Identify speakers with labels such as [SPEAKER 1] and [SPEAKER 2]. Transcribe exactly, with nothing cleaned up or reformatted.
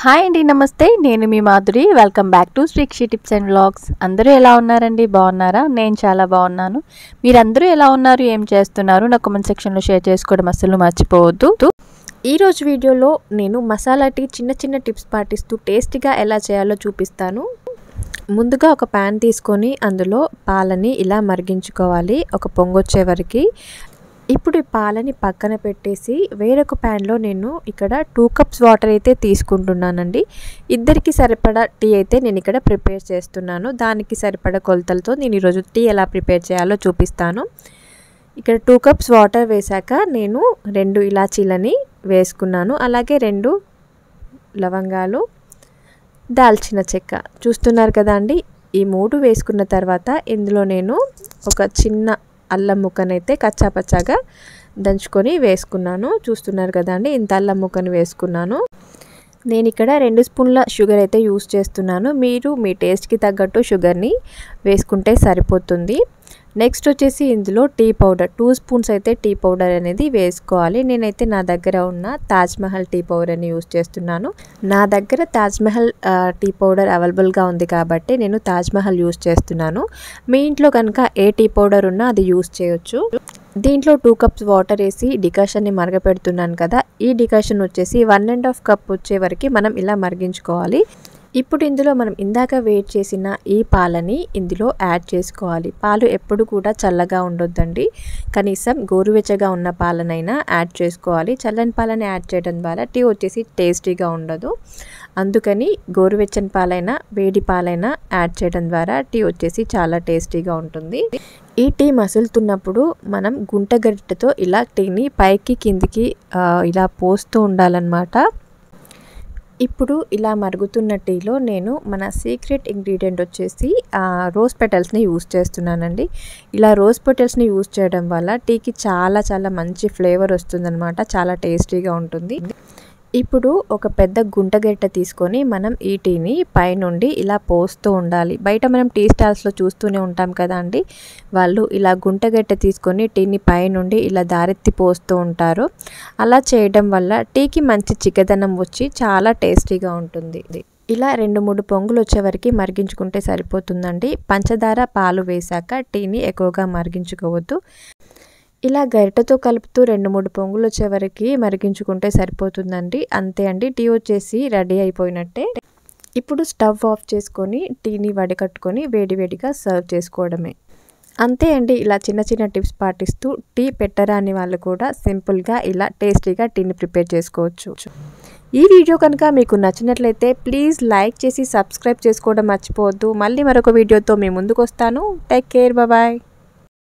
[SPEAKER 1] Hi అండి, నమస్తే. నేను మీ Madhuri. Welcome back to Srikshi tips and vlogs. అందరూ ఎలా ఉన్నారండి? బాగున్నారా? నేను చాలా బాగున్నాను. మీరందరూ ఎలా ఉన్నారు, ఏం చేస్తున్నారు? నా కామెంట్ సెక్షన్లో షేర్ చేసుకోవడం అస్సలు మర్చిపోవద్దు. ఈరోజు వీడియోలో నేను మసాలా టీ చిన్న చిన్న టిప్స్ పాటిస్తూ టేస్టీగా ఎలా చేయాలో చూపిస్తాను. ముందుగా ఒక ప్యాన్ తీసుకొని అందులో పాలని ఇలా మరిగించుకోవాలి ఒక పొంగొచ్చే వరకు. ఇప్పుడు ఈ పాలని పక్కన పెట్టేసి వేరొక ప్యాన్లో నేను ఇక్కడ టూ కప్స్ వాటర్ అయితే తీసుకుంటున్నానండి. ఇద్దరికి సరిపడా టీ అయితే నేను ఇక్కడ ప్రిపేర్ చేస్తున్నాను. దానికి సరిపడా కొలతలతో నేను ఈరోజు టీ ఎలా ప్రిపేర్ చేయాలో చూపిస్తాను. ఇక్కడ టూ కప్స్ వాటర్ వేశాక నేను రెండు ఇలాచీలని వేసుకున్నాను. అలాగే రెండు లవంగాలు, దాల్చిన చెక్క చూస్తున్నారు కదా అండి. ఈ మూడు వేసుకున్న తర్వాత ఇందులో నేను ఒక చిన్న అల్లం ముక్కనైతే కచ్చాపచ్చాగా దంచుకొని వేసుకున్నాను. చూస్తున్నారు కదా అండి, ఇంత అల్లం ముక్కను వేసుకున్నాను. నేను ఇక్కడ రెండు స్పూన్ల షుగర్ అయితే యూస్ చేస్తున్నాను. మీరు మీ టేస్ట్కి తగ్గట్టు షుగర్ని వేసుకుంటే సరిపోతుంది. నెక్స్ట్ వచ్చేసి ఇందులో టీ పౌడర్ టూ స్పూన్స్ అయితే టీ పౌడర్ అనేది వేసుకోవాలి. నేనైతే నా దగ్గర ఉన్న తాజ్మహల్ టీ పౌడర్ని యూస్ చేస్తున్నాను. నా దగ్గర తాజ్మహల్ టీ పౌడర్ అవైలబుల్గా ఉంది కాబట్టి నేను తాజ్మహల్ యూస్ చేస్తున్నాను. మీ ఇంట్లో కనుక ఏ టీ పౌడర్ ఉన్నా అది యూస్ చేయొచ్చు. దీంట్లో టూ కప్స్ వాటర్ వేసి డికాషన్ని మరగపెడుతున్నాను కదా. ఈ డికాషన్ వచ్చేసి వన్ అండ్ హాఫ్ కప్ వచ్చే వరకు మనం ఇలా మరిగించుకోవాలి. ఇప్పుడు ఇందులో మనం ఇందాక వేడి చేసిన ఈ పాలని ఇందులో యాడ్ చేసుకోవాలి. పాలు ఎప్పుడు కూడా చల్లగా ఉండొద్దండి, కనీసం గోరువెచ్చగా ఉన్న పాలనైనా యాడ్ చేసుకోవాలి. చల్లని పాలని యాడ్ చేయడం ద్వారా టీ వచ్చేసి టేస్టీగా ఉండదు. అందుకని గోరువెచ్చని పాలైనా వేడి పాలైనా యాడ్ చేయడం ద్వారా టీ వచ్చేసి చాలా టేస్టీగా ఉంటుంది. ఈ టీ మసులుతున్నప్పుడు మనం గుంటగరిటెతో ఇలా టీని పైకి కిందికి ఇలా పోస్తూ ఉండాలన్నమాట. ఇప్పుడు ఇలా మరుగుతున్న టీలో నేను మన సీక్రెట్ ఇంగ్రీడియంట్ వచ్చేసి రోజ్ పెటల్స్ని యూస్ చేస్తున్నానండి. ఇలా రోజ్ పెటల్స్ని యూస్ చేయడం వల్ల టీకి చాలా చాలా మంచి ఫ్లేవర్ వస్తుందన్నమాట. చాలా టేస్టీగా ఉంటుంది. ఇప్పుడు ఒక పెద్ద గుంటగరిటె తీసుకొని మనం ఈ టీని పైనుండి ఇలా పోస్తూ ఉండాలి. బయట మనం టీ స్టాల్స్లో చూస్తూనే ఉంటాం కదా అండి, వాళ్ళు ఇలా గుంటగరిటె తీసుకొని టీని పైనుండి ఇలా దారెత్తి పోస్తూ ఉంటారు. అలా చేయడం వల్ల టీకి మంచి చిక్కదనం వచ్చి చాలా టేస్టీగా ఉంటుంది. ఇలా రెండు మూడు పొంగులు వచ్చే వరకు మరిగించుకుంటే సరిపోతుందండి. పంచదార పాలు వేశాక టీని ఎక్కువగా మరిగించుకోవద్దు. ఇలా గరిటెతో కలుపుతూ రెండు మూడు పొంగులు వచ్చే వరకు మరిగించుకుంటే సరిపోతుందండి. అంతే అండి, టీ వచ్చేసి రెడీ అయిపోయినట్టే. ఇప్పుడు స్టవ్ ఆఫ్ చేసుకొని టీని వడకట్టుకొని వేడివేడిగా సర్వ్ చేసుకోవడమే. అంతే అండి, ఇలా చిన్న చిన్న టిప్స్ పాటిస్తూ టీ పెట్టరాని వాళ్ళు కూడా సింపుల్గా ఇలా టేస్టీగా టీని ప్రిపేర్ చేసుకోవచ్చు. ఈ వీడియో కనుక మీకు నచ్చినట్లయితే ప్లీజ్ లైక్ చేసి సబ్స్క్రైబ్ చేసుకోవడం మర్చిపోవద్దు. మళ్ళీ మరొక వీడియోతో మీ ముందుకు వస్తాను. Take care, bye.